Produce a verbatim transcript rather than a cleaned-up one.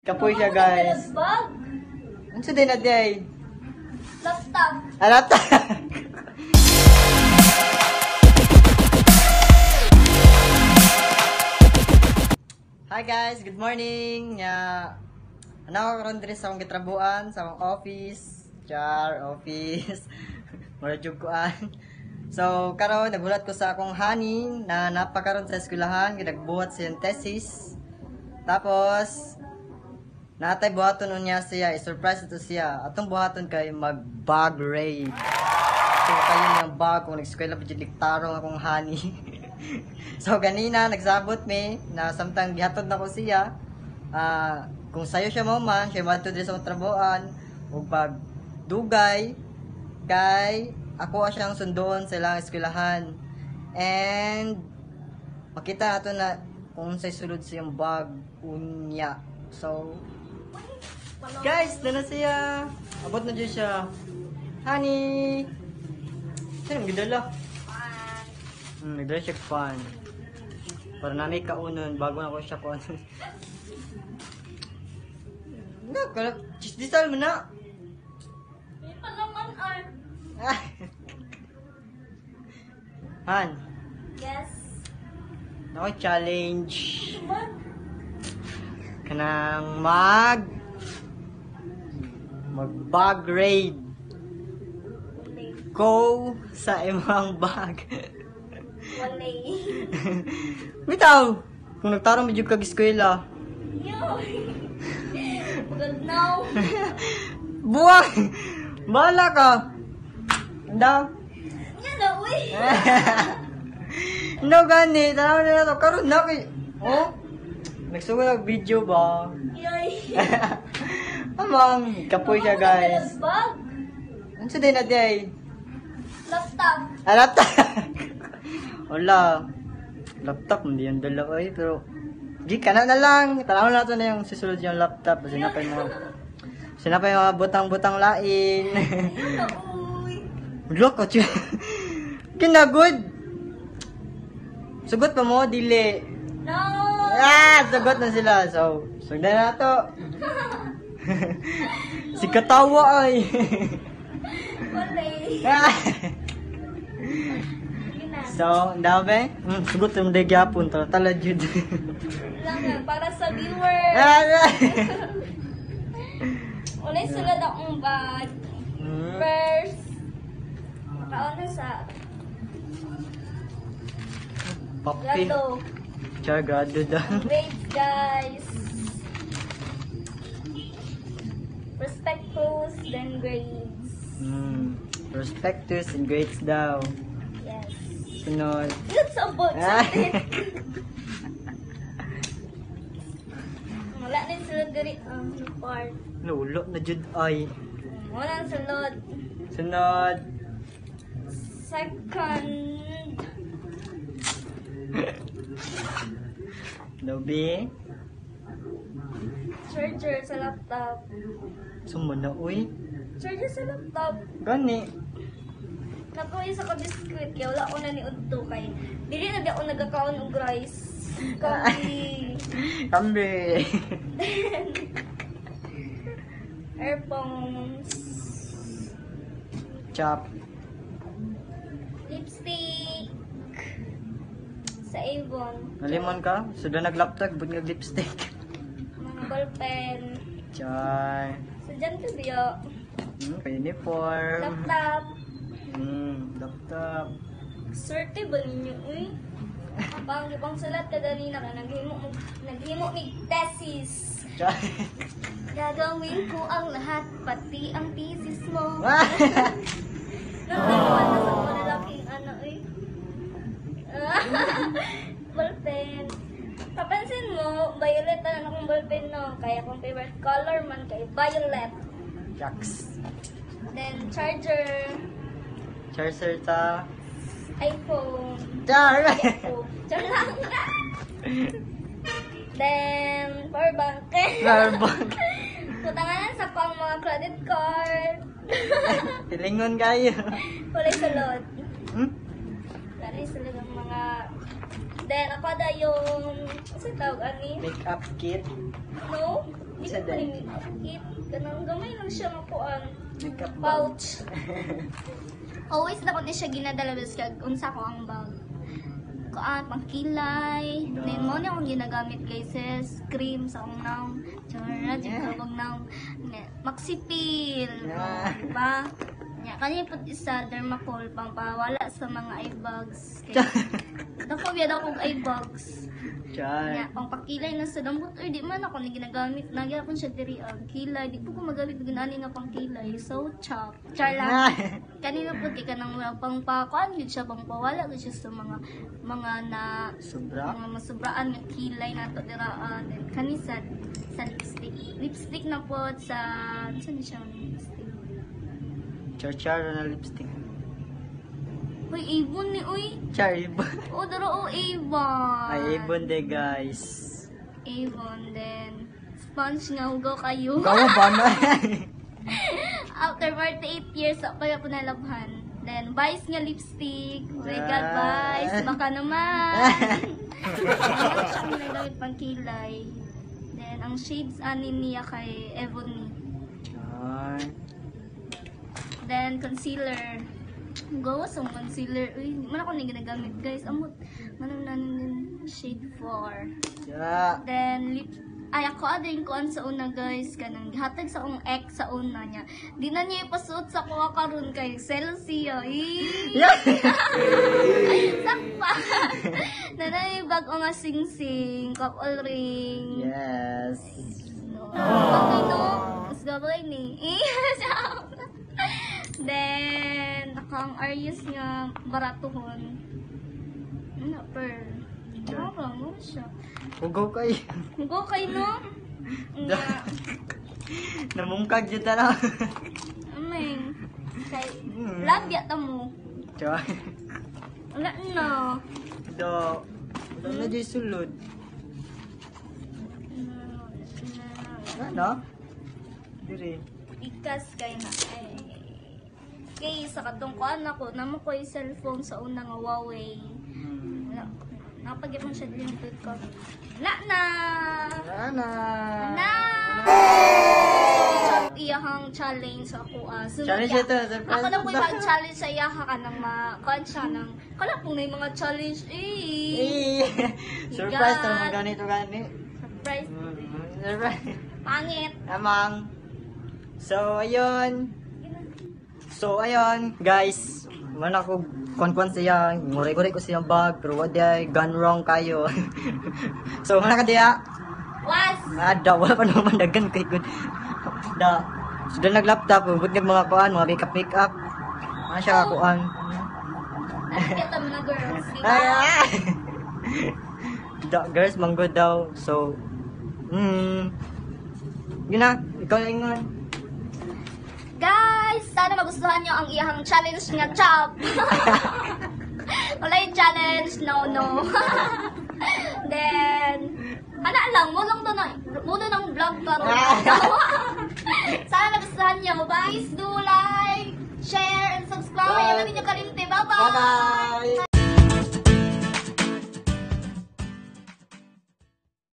Kapoy siya, guys. Bag? Ano sa din na day? Laptop. Alata! Hi guys, good morning! Ya, ano ako karon diri sa akong gitrabuan, sa akong office. Char, office. Mura jud kuan. So, karon nagulat ko sa akong honey na napakaron sa eskwelahan, ginagbuhat siyang thesis. Tapos, natay buhaton niya siya, i-surprise ito siya. Atong buhaton kay mag-bag raid. So, kayo ng bag kung nag-eskwela pa dyan liktarong akong honey. So, ganina, nagsabot me, na samtang gihatod na ko siya. Uh, kung sayo siya mo man, siya matod sa trabuan, o pag dugay, kay ako siyang sundoon sa ilang eskwelahan. And, makita nato na kung sa'y sulod siyang bag, unya. So, guys, na na siya. Abot na dyan siya. Honey! Saan ang gidala? Hmm, nagdala siya fan. Para na may kaunon, bago na ko siya kaunon. Hindi, kala, chisdisal mo na. Hindi pa naman, ay. Han, Yes. ako challenge. What? Kanang mag mag bag raid. Walay. Go sa imong bag. Walay. Bitaw, kung nagtarong medyo kag eskwela. Yo. Good now. Buwang! Bahala ka! Anda? Yan na, uy. No, gani. Tanaw na na to. Karoon na kay... Oh? Nagsugo ng video ba? Yay. Amang, kapoy siya, guys. Bag? Ano sa din na day? Laptop. Ah, laptop! Wala. Laptop, hindi yung dala ko eh. Pero, di ka na na lang. Tanaw na to na yung susunod yung laptop. Sinapay mo. Sinapay mga butang-butang lain. Yan na, uy. Look at you. Kinagod. Sugot pa mo, dili. No. Ah, sugot na sila. So, sugdan na to. Si katawa ay. Walay. Ah. Sige na. So, dabe? Mm, sugot mo day gyapon tala tala jud. Lang yan, para sa viewer. Ah. Walay sulod akong bag. Mm. First, makauna sa Papi. grado. Char grado daw. Grades, guys. Prospectus, then grades. Mm. Prospectus and grades daw. Yes. Sunod. Look sa book. Ah. Wala na yung sulod diri ang part. Lulo na jud ay. Wala ang sulod. Sunod. Second, Dobi. charger sa laptop. Sumuna uy. Charger sa laptop. Gani. Nakuha sa ka-biscuit, kaya wala ko na ni Udto kay. Dili na di ako nagkakaon og rice. Kambi. Kambi. Then, earphones. Chop. Lipstick. Sa Avon. Nalimon ka? Sudah nag-laptop, but ng lipstick. Mga ballpen. Char. So, dyan to diyo. Hmm, kay uniform. Laptop. Hmm, laptop. Swerte ba ninyo, uy? Pang pang sulat ka ganina ka, naghimo mo, naghimo ni thesis. Char. Gagawin ko ang lahat, pati ang thesis mo. Ah. Nagtaguan na sa mga lalaking ano, uy. Ballpen. Papansin mo, violet na akong ballpen, no? Kaya kung favorite color man kay violet. Shucks. Then, charger, Charger ta. iPhone. Char. iPhone. Char lang. Then, power bank. Power bank. Putanganan sa pang mga credit card. Tilingon kayo. Kulay sulod. Hmm? Kulay sulod ang mga Then, ako da yung, kasi tawag ani? Makeup kit. No? Hindi Sa ko pa rin makakit. Kanang gamay lang siya makuan. Makeup bag. Pouch. Always na ko na siya ginadala bes kag unsa ko ang bag. Kuan pangkilay. Yeah. Then mo ni akong ginagamit guys is cream sa akong naong. Tsara di Yeah. ko naong Maxipil. Yeah. Diba? Nya kani pud isa Dermacol pampawala sa mga eye bags. Dako biya daw kong eye bags. Char. Nya pang pakilay na sa dambot oy di man ako ni ginagamit nagyapon siya diri ang kilay di po ko magamit ginani nga pang kilay so chop char lang kanina po kay kanang pang pakuan gid siya pang pawala gid siya sa mga mga na Sobra. mga masubraan nga kilay nato diraan then kani sa sa lipstick lipstick na po sa ano ni siya lipstick Char char na lipstick. Uy, ibon ni, uy. Char ibon. O, daro, o, ibon. Ay ibon de guys. Avon, then sponge nga ugaw kayo. Kamu ba na? After forty-eight years, sa kaya po nalabhan. Then, Vice nga lipstick. Oh my God, Vice. Baka naman. Ano siya ang nilagay pang kilay. Then, ang shades anin niya kay Ebony. Char. Then, concealer. Gawa sa concealer. Uy, di man ako na ginagamit, guys. Amot. Manang nanin shade four. Yeah. Then, lip, ay ako ading kuan sa una guys, kanang gihatag sa akong ex sa una niya. Di na niya ipasuot sa kuha karon kay Celsia. Yeah. Sakpa. Nanay bag o nga sing-sing, couple ring. Yes. No. Okay no. Mas gabay ni. Then, nakang Arius nga baratuhon. Ano, pearl. Parang mo siya. Ugaw kay. Hugo kay no? Nga. Namungkag jud na. Ameng. Kay Hmm. labya ta mo. Char. Wala na. Do. Wala na jud sulod. Ano? Dire. Ikas kay na. Ay. Kay sa katong kuan ako, namo ko yung cellphone sa una nga Huawei. Hmm. Wala. Nakapag-ipon siya din yung ko. Wala na! Ana. Na! Iyahang challenge sa ako. ah. So, Challenge iya- ito, surprise. Ako na po yung challenge sa iyaha ka ng ma-kuan siya ng... Kala po na yung mga challenge eh. Eh. Surprise God. ta mga ganito gani. Surprise. Hmm. Surprise. Pangit. Amang. So ayun. So ayun, guys. Mana ko kon-kon siya, ngore-ngore ko siyang bag, pero wala day gone wrong kayo. So mana ka diya? Was! Ada wala pa naman dagan kay good. Da. Sudah nag-laptop, ubot ng mga kuan, mga makeup makeup. Ano siya kuan? Nakikita mo na girls, di ba? Ay! Da, girls, manggod daw. So, hmm. Yun na, ikaw na ingon. Guys, sana magustuhan nyo ang iyahang challenge nga chop. Wala yung challenge, no, no. Then, ano lang, mo lang doon na, mo doon ang vlog karon. Sana nagustuhan nyo. Guys, do like, share, and subscribe. Ayaw namin yung kalimti. Bye-bye! Bye-bye!